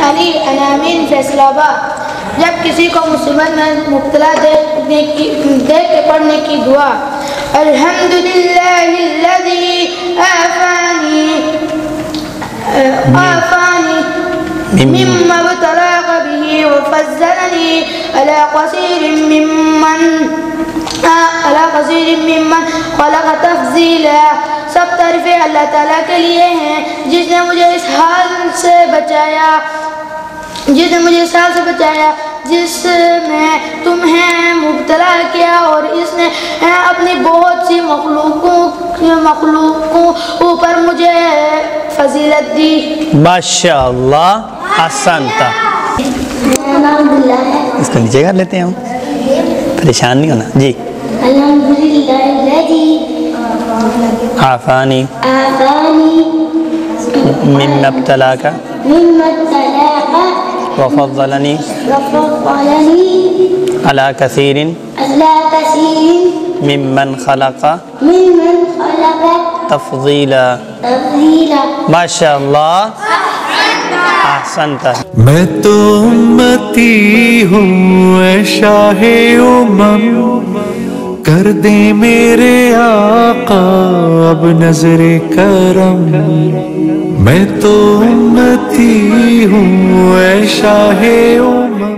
علی انامین فیصلہ آباد۔ جب کسی کو مصیبت میں مبتلا دیکھ کے پڑھنے کی دعا، الحمدللہ الذی آفانی مما ابتلاک به وفضلنی علی کثیر ممن خلق تفضیلا۔ سب تعریفیں اللہ تعالیٰ کے لیے ہیں جس نے مجھے اس حال سے بچایا جس میں تمہیں مبتلا کیا، اور اس نے اپنی بہت سی مخلوقوں اوپر مجھے فضیلت دی۔ ماشاءاللہ، احسنتا۔ اس کو نیچے کر لیتے ہیں ہم، پریشان نہیں ہونا جی۔ الحمدللہ الذی عافانی مما ابتلاک وفضلنی علی کثیر ممن خلق تفضیلا۔ ماشاءاللہ، احسنت۔ میں تو امتی ہوں اے شاہ امم، کر دے میرے آقا اب نظر کرم۔ میں تو امتی ہوں اے شاہ امم۔